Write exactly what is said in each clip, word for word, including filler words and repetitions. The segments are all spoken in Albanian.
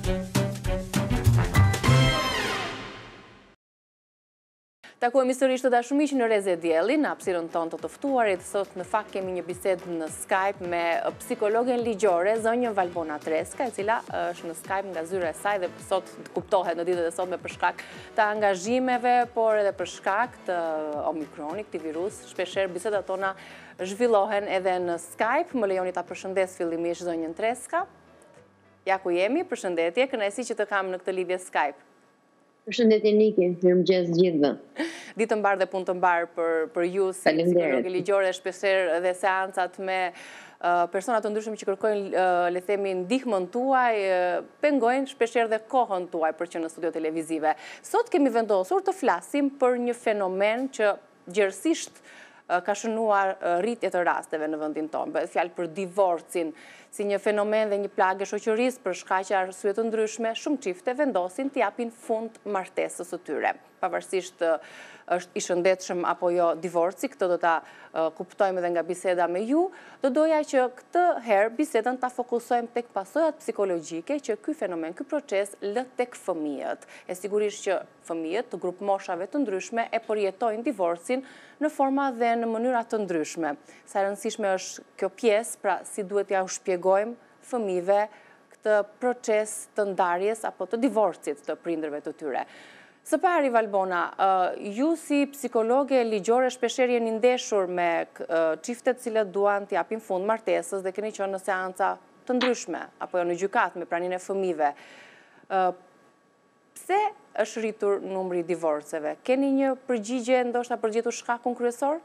Takohemi sërish të dashumiq në Reze Dielli, në hapësirën tonë të të ftuarit. Sot në fakt kemi një bisedë në Skype me psikologen ligjore, zonjën Valbona Treska, e cila është në Skype nga zyra e saj dhe sot kuptohet në ditët e sotme për shkak të angazhimeve, por edhe për shkak të Omikronit, këtij virus. Shpeshherë bisedat tona zhvillohen edhe në Skype. Më lejoni ta përshëndes fillimisht zonjën Treska. Ja ku jemi, përshëndetje, kënaqësi që të kam në këtë lidhje Skype. Përshëndetje Niki, mirëmëngjes gjithëve. Ditë mbar dhe punë të mbar për për ju si psikologi ligjore, shpeshherë edhe seancat me uh, persona të ndryshëm që kërkojnë uh, le të themi ndihmën tuaj, uh, pengojnë shpeshherë dhe kohën tuaj për që në studio televizive. Sot kemi vendosur të flasim për një fenomen që gjerësisht uh, ka shënuar uh, rritje të rasteve në vendin tonë. Bëhet fjalë për divorcin, si një fenomen dhe një plagë shoqërisë për shkaqe arsye të ndryshme. Shumë çifte vendosin të japin fund martesës së tyre. Pavarësisht është i shëndetshëm apo jo divorci, këtë do ta uh, kuptojmë edhe nga biseda me ju, do doja që këtë herë bisedën ta fokusojmë tek pasojat psikologjike që ky fenomen, ky proces lë tek fëmijët. E sigurisht që fëmijët të grup moshave të ndryshme e përjetojnë divorcin në forma dhe në mënyra të ndryshme. Sa e rëndësishme është kjo pjesë, pra si duhet ja u shpjegojmë fëmijëve këtë proces të ndarjes apo të divorcit të prindërve të tyre. Së pari, Valbona, ju si psikologe ligjore shpeshherë jeni ndeshur me çiftet cilët duan të japin fund martesës dhe keni qenë në seanca të ndryshme apo jo në gjykatë me praninë e fëmijëve. Pse është rritur numri i divorceve? Keni një përgjigje ndoshta përgjigjur shkakun kryesor?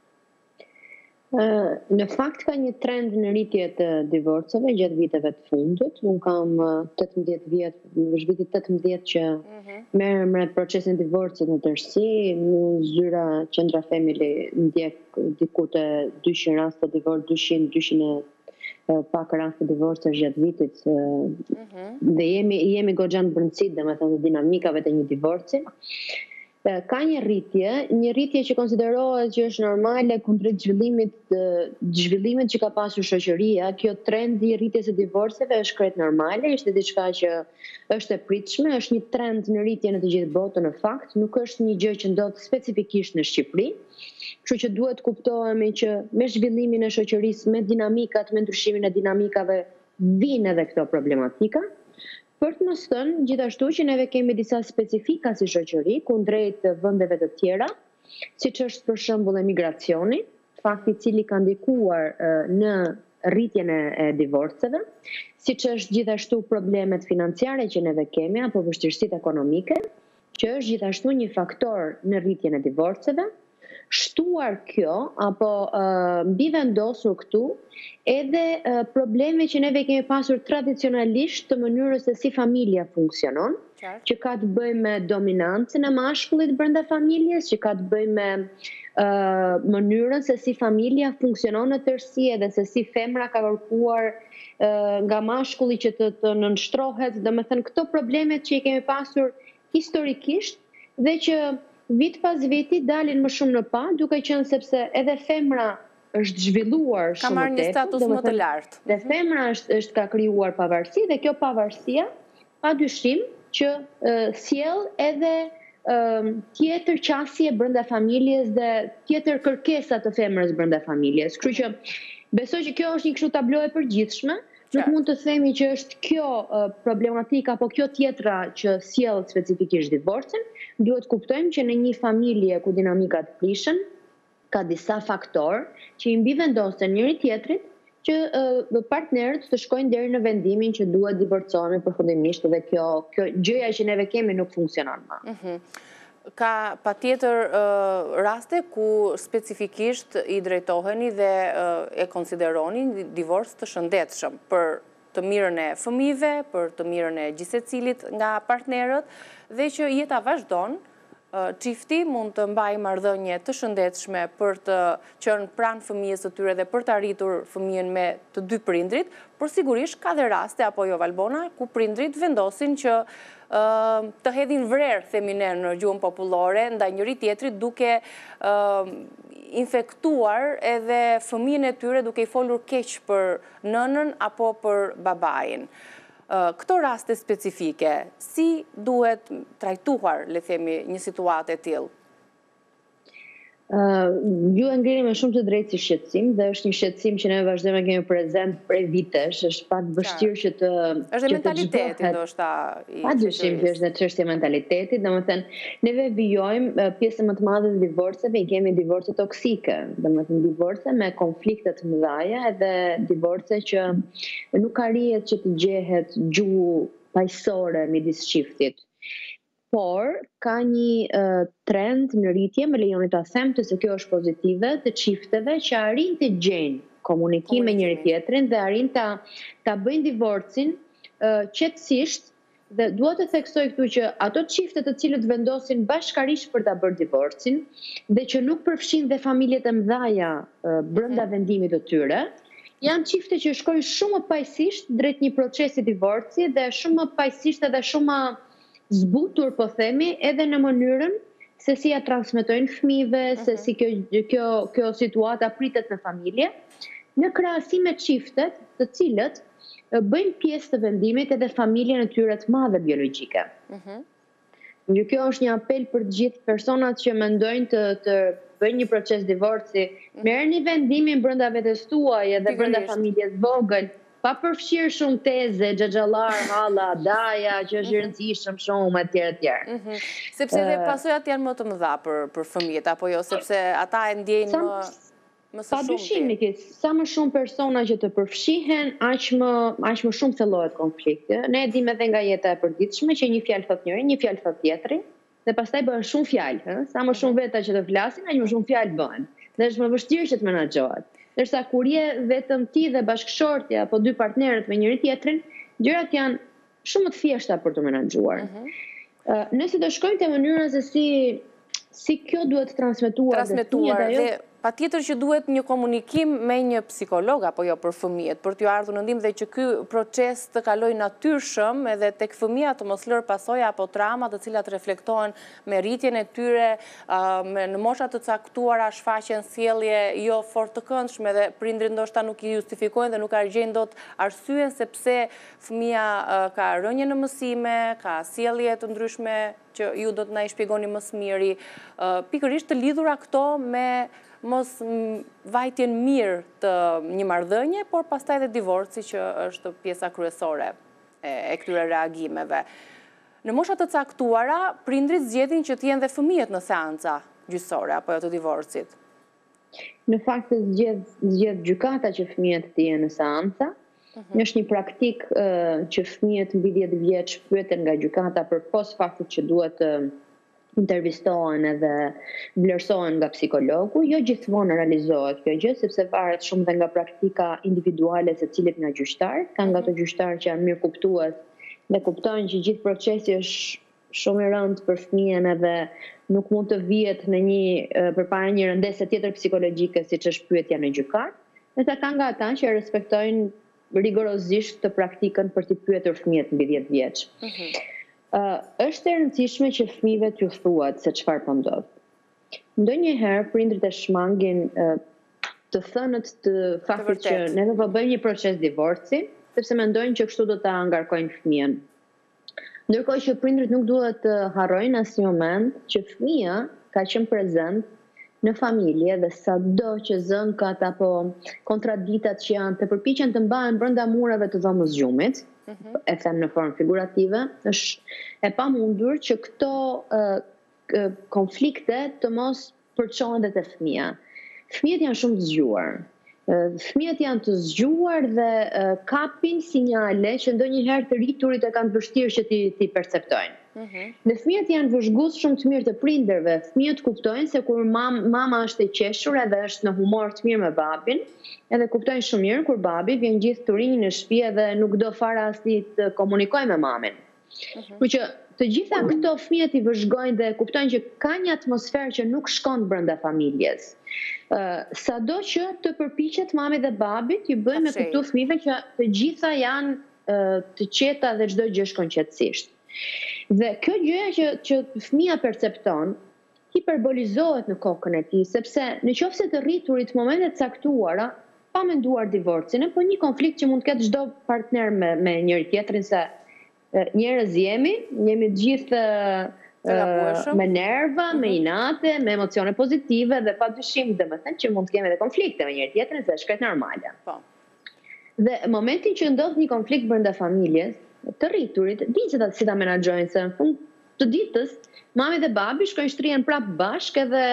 Në fakt ka një trend në rritje të divorceve gjatë viteve të fundit. Unë kam tetëmbëdhjetë vjet, është viti tetëmbëdhjetë që merrem me procesin e divorcit në tërësi. Në zyra Qendra Family ndjek diku te dyqind raste divorc, dyqind, dyqind pak raste divorce gjatë vitit. Dhe jemi jemi goxha në brendësi, domethënë dinamikave të një divorci. Ka një rritje, një rritje që konsiderohet që është normale kundrejt zhvillimit zhvillimit që ka pasur shoqëria. Kjo trend i rritjes së divorceve është krejt normale, është diçka që është e pritshme, është një trend në rritje në të gjithë botën në fakt, nuk është një gjë që ndodh specifikisht në Shqipëri. Kështu që duhet kuptohemi që me zhvillimin e shoqërisë, me dinamikat, me ndryshimin e dinamikave vijnë edhe këto problematika. Për të mos thënë, gjithashtu që neve kemi disa specifika si shoqëri kundrejt vendeve të tjera, siç është për shembull emigracioni, fakti i cili ka ndikuar në rritjen e divorceve, siç është gjithashtu problemet financiare që neve kemi apo vështirësitë ekonomike, që është gjithashtu një faktor në rritjen e divorceve. Shtuar kjo, apo mbi vendosur këtu, edhe probleme që neve kemi pasur tradicionalisht të mënyrës se si familja funksionon, që ka të bëjë me dominancën e mashkullit brenda familjes, që ka të bëjë me mënyrën se si familja funksionon në tërësi edhe se si femra ka kërkuar nga mashkulli që të, të nënshtrohet, domethënë këto problemet që i kemi pasur historikisht dhe që vit pas viti dalin më shumë në pa, duke qenë sepse edhe femra është zhvilluar shumë tepër. Ka marrë një status më të lartë. Dhe femra është, është ka krijuar pavarësi dhe kjo pavarësia padyshim që uh, sjell edhe uh, tjetër qasje brenda familjes dhe tjetër kërkesa të femrës brenda familjes. Kështu që besoj që kjo është një kështu tablo e përgjithshme. Nuk mund të themi që është kjo problematika apo kjo tjetra që sjell specifikisht divorcin. Duhet kuptojmë që në një familje ku dinamikat prishën, ka disa faktor që i mbi vendosen njëri tjetrit që uh, partnerët të shkojnë deri në vendimin që duhet divorcohemi përfundimisht dhe kjo, kjo gjëja që neve kemi nuk funksionon më. Mm-hmm. Ka patjetër uh, raste ku specifikisht i drejtoheni dhe uh, e konsideroni divorc të shëndetshëm për të mirën e fëmijëve, për të mirën e gjithsecilit nga partnerët dhe që jeta vazhdon, uh, çifti mund të mbajë marrëdhënie të shëndetshme për të qenë pranë fëmijës së tyre dhe për të arritur fëmijën me të dy prindrit, por sigurisht ka dhe raste apo jo Valbona ku prindrit vendosin që Uh, të hedhin vrerë, themi ne në gjuhën popullore, ndaj njëri tjetrit duke uh, infektuar edhe fëmijën e tyre duke i folur keq për nënën apo për babain. këto raste specifike, si duhet trajtuar, le themi, një situatë e tillë? Uh, ju e ngrini me shumë të drejtë si shqetësim dhe është një shqetësim që ne vazhdojmë të kemi prezent prej vitesh, është pak vështirë që të është mentaliteti ndoshta i padyshim që është çështje mentaliteti, domethënë neve vijojmë pjesën më të madhe të divorceve i kemi divorce toksike, domethënë divorce me konflikte të mëdha edhe divorce që nuk arrihet që të gjehet gjuhë paqësore midis çiftit. Por ka një uh, trend në rritje, më lejoni ta them se kjo është pozitive, të çifteve që arrin të gjejnë komunikim me njëri tjetrin dhe arrin ta ta bëjnë divorcin uh, qetësisht, dhe dua të theksoj këtu që ato çifte të cilët vendosin bashkërisht për ta bërë divorcin dhe që nuk përfshin dhe familjet e mëdha uh, brenda vendimit të tyre, janë çifte që shkojnë shumë më paqësisht drejt një procesi divorci dhe shumë më paqësisht edhe shumë më zbutur, po themi, edhe në mënyrën se si ja transmetojnë fëmijëve, se si kjo, kjo, kjo situata pritet në familje, në krahasim me çiftet të cilët bëjnë pjesë të vendimit edhe familjen e tyre të madhe biologjike. Uh-huh. Kjo është një apel për të gjithë personat që mendojnë të, të bëjnë një proces divorci, uh-huh. merrni vendimin brenda vetes tuaj edhe brenda familjes vogël, pa përfshirë shumë teze, xhaxhallar, halla, daja, që është rëndësishëm shumë, etj etj. Mm-hmm. Sepse dhe pasojat janë më të mëdha për, për fëmijët, apo jo, sepse ata e ndjejnë më, më së shumti. Sa më shumë persona që të përfshihen, aq më, aq më shumë thellohet konflikti. Ne e dimë edhe nga jeta e përditshme që një fjalë thot njëri, një fjalë thot tjetri, dhe pastaj bëhen shumë fjalë. Sa më shumë veta që të flasin, aq më shumë fjalë bëhen. Dhe është më vështirë që të menaxhohet. Ndërsa kur je vetëm ti dhe bashkëshortja apo dy partnerët me njëri tjetrin, gjërat janë shumë të thjeshta për të menaxhuar. Uh-huh. uh, nëse do shkojmë te mënyra se si si kjo duhet transmetuar, transmetuar dhe, dhe patjetër që duhet një komunikim me një psikolog apo jo për fëmijët, për t'ju ardhur në ndihmë dhe që ky proces të kalojë natyrshëm edhe tek fëmia të mos lër pasoja apo trauma të cilat reflektohen me rritjen e tyre, uh, me në mosha të caktuara shfaqen sjellje jo fort të këndshme dhe prindrit ndoshta nuk i justifikojnë dhe nuk argjejnë dot arsyen se pse fëmia uh, ka rënje në mësime, ka sjellje të ndryshme që ju do të na i shpjegoni më së miri, uh, pikërisht të lidhura këto me mos vajtjen mirë të një marrëdhënie, por pastaj edhe divorci që është pjesa kryesore e, e këtyre reagimeve. Në mosha të caktuara, prindrit zgjedhin që të jenë dhe fëmijët në seanca gjyqësore apo jo të divorcit. Në fakt zgjedh zgjedh gjykata që fëmijët të jenë në seanca. Uh-huh. Është një praktik uh, që fëmijët mbi dhjetë vjeç pyeten nga gjykata për post faktit që duhet të uh, intervistohen edhe vlerësohen nga psikologu. Jo gjithmonë realizohet kjo gjë, sepse varet shumë dhe nga praktika individuale se cilit nga gjyqtar. Ka nga ato gjyqtar që janë mirë kuptues dhe kuptojnë që gjithë procesi është shumë i rëndë për fëmijën edhe nuk mund të vihet në një përpara një rëndese tjetër psikologjike siç është pyetja në gjykat. Dhe ka nga ata që respektojnë rigorozisht të praktikën për t'i pyetur fëmijët mbi dhjetë vjeç. Uh-huh. Uh, është e rëndësishme që fëmijëve t'ju thuhet se çfarë po ndodh. Ndonjëherë prindrit e shmangin uh, të thënët të faktit që ne do të bëjmë një proces divorci, sepse mendojnë që kështu do ta ngarkojnë fëmijën. Ndërkohë që prindrit nuk duhet të harrojnë asnjë moment që fëmia ka qenë prezent në familje dhe sado që zënkat apo kontradiktat që janë të përpiqen të mbahen brenda murave të dhomës gjumit, uh-huh. e them në formë figurative, është e pamundur që këto uh, konflikte të mos përçohen dhe te fëmia. Fëmijët janë shumë të zgjuar. Uh, fëmijët janë të zgjuar dhe uh, kapin sinjale që ndonjëherë të rriturit e kanë vështirë që ti, ti perceptojnë. Uh-huh. Dhe fëmijët janë vëzhgues shumë të mirë të prindërve. Fëmijët kuptojnë se kur mam, mama është e qeshur edhe është në humor të mirë me babin, edhe kuptojnë shumë mirë kur babi vjen gjithë të rinj në shtëpi edhe nuk do fare asnjë të komunikojë me mamin. Uh-huh. Por që të gjitha këto fëmijët i vëzhgojnë dhe kuptojnë që ka një atmosferë që nuk shkon brenda familjes. Uh, sado që të përpiqet mami dhe babi t'i bëjnë me këto fëmijëve që të gjitha janë uh, të qeta dhe çdo gjë shkon qetësisht. Dhe kjo gjë që, që fëmia percepton, hiperbolizohet në kokën e tij, sepse në qoftë se të rriturit momente të caktuara pa menduar divorcin, po një konflikt që mund të ketë çdo partner me, me njëri tjetrin, se njerëz jemi, jemi të gjithë me nerva, me inate, me emocione pozitive dhe pa dyshim dhe me thënë që mund të kemi edhe konflikte me njëri tjetrin, se është krejt normale. Dhe momentin që ndodh një konflikt brenda familjes, të rriturit, di që ta si ta menaxhojnë, se në fund të ditës, mami dhe babi shkojnë shtrihen prapë bashkë edhe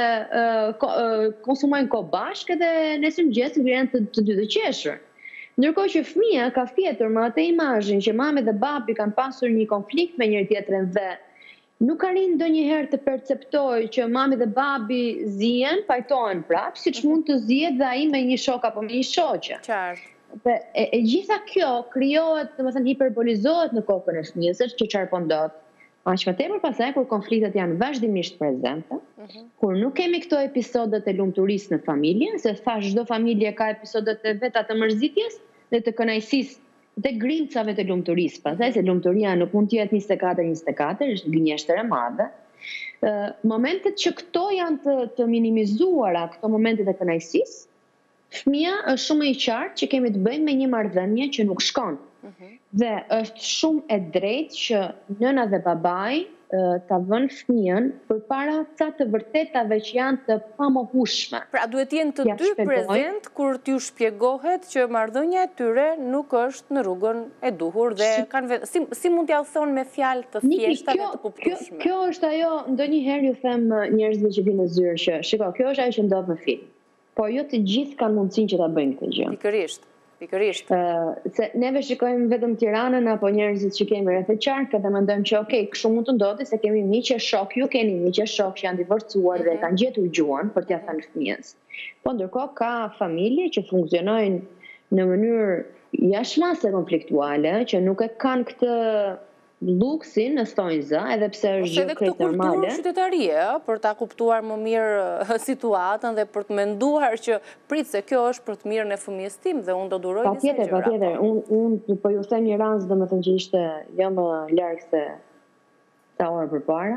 konsumojnë kohë bashkë edhe nesër mëngjes ngrihen të, të dy të qeshur. Ndërkohë që fëmia ka fjetur me atë imazhin që mami dhe babi kanë pasur një konflikt me njëri tjetrin dhe nuk arrin ndonjëherë të perceptojë që mami dhe babi zihen, pajtohen prapë, siç mund të zihet dhe ai me një shok apo me një shoqe. Qartë. Dhe e, e gjitha kjo krijohet, domethënë hiperbolizohet në kokën e fëmijës, që çfarë po ndodh. Aq më tepër pasaj kur konfliktet janë vazhdimisht prezente, uh -huh. kur nuk kemi këto episodet e lumturisë në familje, se thash çdo familje ka episodet e veta të mërzitjes dhe të kënaqësisë dhe grimcave të lumturisë. Pastaj se lumturia nuk mund të jetë njëzet e katër njëzet e katër, është gënjeshtër e madhe. Uh, momentet që këto janë të, të minimizuara, këto momentet e kënaqësisë, fëmia është shumë e qartë që kemi të bëjmë me një marrëdhënie që nuk shkon. Uh-huh. Dhe është shumë e drejtë që nëna dhe babai ta vënë fëmijën përpara ca të vërtetave që janë të pamohueshme. Pra duhet të jenë të dy prezent kur t'ju shpjegohet që marrëdhënia e tyre nuk është në rrugën e duhur dhe si, kanë si, si mund t'ja thonë me fjalë të thjeshta dhe të kuptueshme. Kjo, kjo është ajo, ndonjëherë ju them njerëzve që vinë në zyrë që shiko, kjo është ajo që ndodh në film. Po jo të gjithë kanë mundësinë që ta bëjnë këtë gjë. Pikërisht. Pikërisht. Uh, se neve shikojmë vetëm Tiranën apo njerëzit që kemi rreth e qarkë dhe mendojmë që okay, kështu mund të ndodhi se kemi miqe shok, ju keni miqe shok që janë divorcuar mm -hmm. dhe kanë gjetur gjuhën për t'ia thënë fëmijës. Po ndërkohë ka familje që funksionojnë në mënyrë jashtëmase konfliktuale, që nuk e kanë këtë luksin në thonjë zë, edhe pse është gjë krejt normale. Edhe këtë kulturë qytetarie, për ta kuptuar më mirë situatën dhe për të menduar që prit se kjo është për të mirën e fëmijës tim dhe unë do duroj disa gjëra. Patjetër, patjetër. Unë un, po ju them një rast domethënë që ishte jo më larg se sa orë përpara,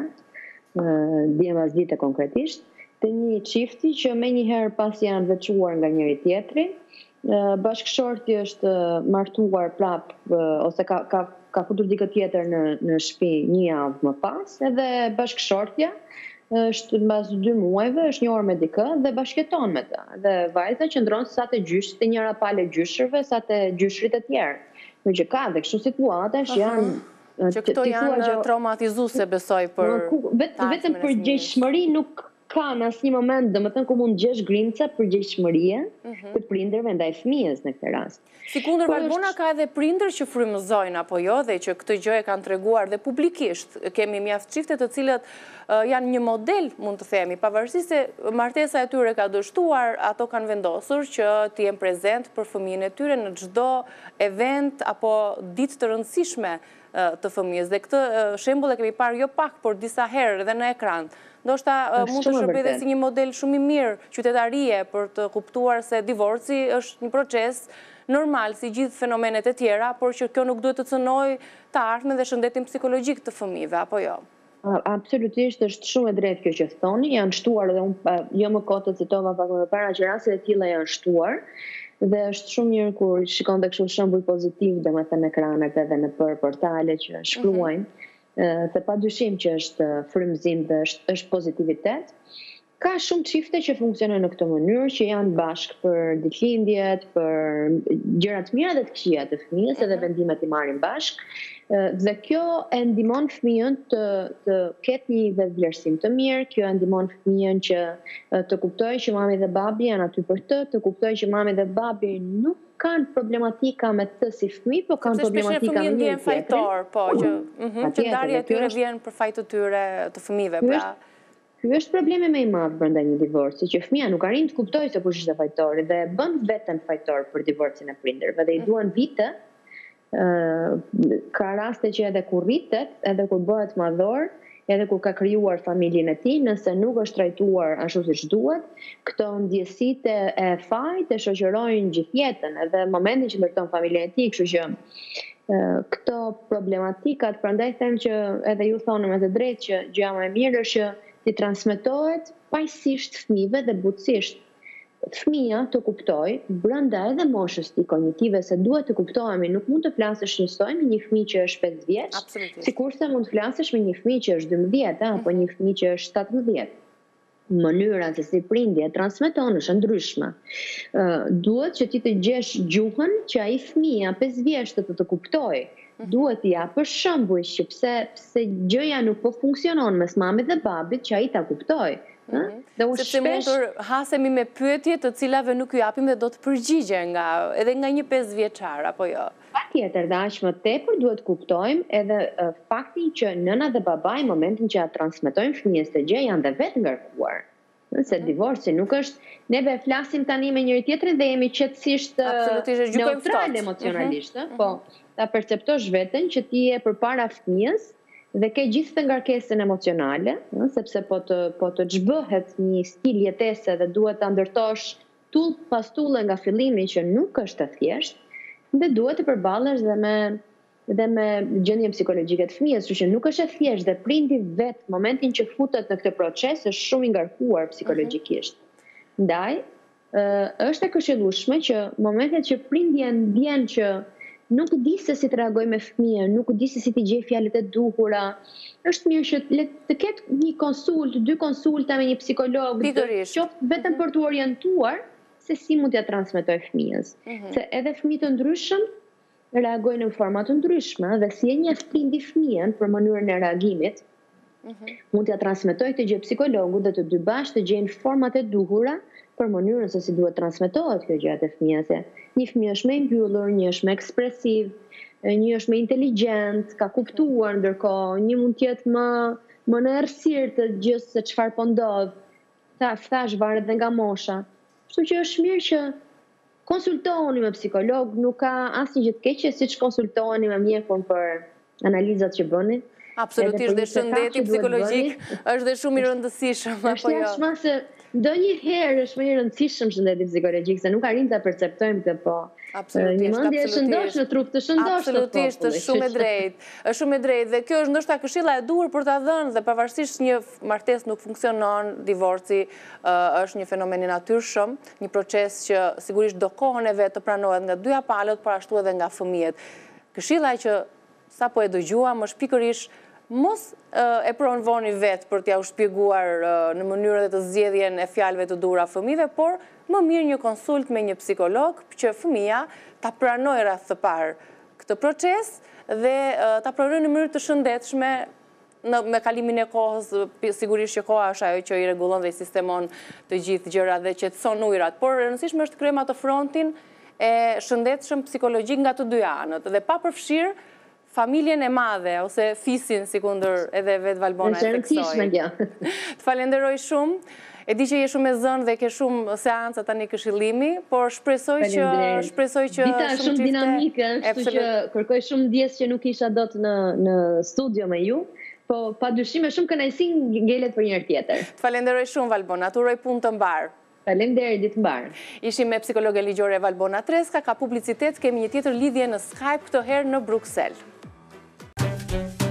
dje mbas dite konkretisht, të një çifti që menjëherë pas janë veçuar nga njëri tjetri, bashkëshorti është martuar prap ose ka ka ka futur dikë tjetër në në shtëpi një javë më pas, edhe bashkëshortja është mbas dy muajve, është njohur me dikë dhe bashkëton me të. Dhe vajza qëndron sa të gjysh, të njëra palë gjyshërve, sa të gjyshrit e tjerë. Në që ka dhe kështu situata që janë që këto janë traumatizuese besoj për vetëm për gjeshmëri nuk ka në asnjë moment, domethënë ku mund gjesh grimca për gjeshmërie të prindërve ndaj fëmijës në këtë rast. Si kundër Valbona ka edhe prindër që frymëzojnë apo jo dhe që këtë gjë e kanë treguar dhe publikisht. Kemi mjaft çifte të cilët uh, janë një model, mund të themi, pavarësisht se martesa e tyre ka dështuar, ato kanë vendosur që të jenë prezent për fëmijën e tyre në çdo event apo ditë të rëndësishme uh, të fëmijës. Dhe këtë uh, shembull e kemi parë jo pak, por disa herë edhe në ekran. Ndoshta uh, mund të shërbejë dhe si një model shumë i mirë qytetarie për të kuptuar se divorci është një proces normal si gjithë fenomenet e tjera, por që kjo nuk duhet të cënojë të ardhmen dhe shëndetin psikologjik të fëmijëve, apo jo? Absolutisht, është shumë e drejtë kjo që thoni, janë shtuar dhe unë jo më kohë të citova pak më parë që rastet e tilla janë shtuar dhe është shumë mirë kur shikon dhe kështu shembull pozitiv domethënë në ekranet edhe në për portale që shkruajnë, mm-hmm. se pa dyshim që është frymëzim dhe është, është pozitivitet. Ka shumë çifte që funksionojnë në këtë mënyrë, që janë bashkë për ditëlindjet, për gjëra të mira dhe të këqija të fëmijës, edhe vendimet i marrin bashkë. Dhe kjo e ndihmon fëmijën të të ketë një vetëvlerësim të mirë, kjo e ndihmon fëmijën që të kuptojë që mami dhe babi janë aty për të, të kuptojë që mami dhe babi nuk kanë problematika me të si fëmijë, por kanë problematika me një tjetrin. Fajtor, po, që që ndarja e tyre vjen për fajt të tyre të fëmijëve, pra. Ky është problemi më i madh brenda një divorci, që fëmia nuk arrin të kuptojë se kush është fajtori dhe bën veten fajtor për divorcin e prindërve dhe i duan vite. Uh, ka raste që edhe kur rritet, edhe kur bëhet madhor, edhe kur ka krijuar familjen e tij, nëse nuk është trajtuar ashtu siç duhet, këto ndjesitë e fajit e shoqërojnë gjithë jetën, edhe momentin që ndërton familjen e tij, kështu që uh, këto problematikat, prandaj them që edhe ju thonë me të drejtë që gjëja më e mirë është që ti transmetohet paqësisht fëmijëve dhe butësisht. fëmia të kuptoj, brenda edhe moshës tij kognitive, se duhet të kuptohemi, nuk mund të flasësh njësoj me një fëmijë që është pesë vjeç, sikurse mund të flasësh me një fëmijë që është dymbëdhjetë, apo një fëmijë që është shtatëmbëdhjetë. Mënyra se si prindja transmeton është ndryshme. Uh, duhet që ti të gjesh gjuhën që ai fëmia pesë vjeç të të kuptojë. Duhet t'i japësh shembuj që pse pse gjëja nuk po funksionon mes mamit dhe babit që ai ta kuptojë. Mm -hmm. Sepse shpesh... mund të hasemi me pyetje të cilave nuk ju japim dhe do të përgjigje nga edhe nga një pesë vjeçar apo jo. Patjetër, dhe aq më tepër duhet kuptojmë edhe uh, faktin që nëna dhe babai në momentin që ja transmetojnë fëmijës të gjë janë dhe vetë ngarkuar. Se divorci nuk është, neve flasim tani me njëri tjetrin dhe jemi qetësisht uh, neutral emocionalisht, mm -hmm. po ta perceptosh veten që ti je përpara fëmijës dhe ke gjithë të ngarkesën emocionale, sepse po të, po të çbëhet një stil jetese dhe duhet të ndërtosh tull pas tulle nga fillimi që nuk është e thjeshtë, dhe duhet të përballesh dhe me dhe me gjendjen psikologjike të fëmijës, kështu që nuk është e thjeshtë dhe prindi vet momentin që futet në këtë proces është shumë i ngarkuar psikologjikisht. Ndaj, është e këshillueshme që momentet që prindja ndjen që nuk di se si të reagoj me fëmijën, nuk di se si të gjej fjalët e duhura, është mirë që të ketë një konsult, dy konsulta me një psikolog, qoftë vetëm për të orientuar se si mund t'ja transmetoj fëmijës. Se edhe fëmijë të ndryshëm reagojnë në forma të ndryshme dhe si e njeh prindi fëmijën për mënyrën e reagimit, mund t'ja transmetoj të gjë psikologu dhe të dy bashkë të gjejnë format e duhura për mënyrën se si duhet transmetohet kjo gjë te fëmia, se një fëmijë është më i mbyllur, një është më ekspresiv, një është më inteligjent, ka kuptuar, ndërkohë një mund të jetë më më në errësirë të gjës se çfarë po ndodh. Ta thash varet dhe nga mosha. Kështu që është mirë që konsultoheni me psikolog, nuk ka asnjë gjë të keqe siç konsultoheni me mjekun për analizat që bëni. Absolutisht, dhe shëndeti psikologjik është dhe shumë i rëndësishëm, apo jo? Është ndonjëherë është më i rëndësishëm shëndeti psikologjik, se nuk arrim ta perceptojmë këtë, po. Një mendje e shëndosh në trup të shëndosh. Absolutisht, është shumë e drejtë. Është shumë e drejtë dhe kjo është ndoshta këshilla e duhur për ta dhënë, dhe pavarësisht një martesë nuk funksionon, divorci është një fenomen i natyrshëm, një proces që sigurisht do kohën e vet të pranohet nga dyja palët, por ashtu edhe nga fëmijët. Këshilla që sapo e dëgjuam është pikërisht mos e provoni vetë për t'ja u shpjeguar në mënyrë dhe të zgjedhjen e fjalëve të duhura fëmijëve, por më mirë një konsult me një psikolog që fëmia ta pranojë rreth të parë këtë proces dhe ta pranojë në mënyrë të shëndetshme me kalimin e kohës. Sigurisht që koha është ajo që i rregullon dhe i sistemon të gjithë gjërat dhe qetëson ujërat, por e rëndësishme është të kryejmë atë frontin e shëndetshëm psikologjik nga të dy anët dhe pa përfshirë familjen e madhe, ose fisin, si kundër edhe vetë Valbona e theksoi. Të falenderoj shumë, e di që je shumë e zënë dhe ke shumë seanca tani këshillimi, por shpresoj që shpresoj që dita është shumë dinamike, kështu që kërkoj shumë ndjes që nuk isha dot në në studio me ju, po padyshim shumë kënaqësi ngelet për një herë tjetër. Të falenderoj shumë Valbona, të uroj punë të mbar. Faleminderit, ditë mbar. Ishim me psikologe ligjore Valbona Treska, ka publicitet, kemi një tjetër lidhje në Skype këtë herë në Bruksel. Thank you.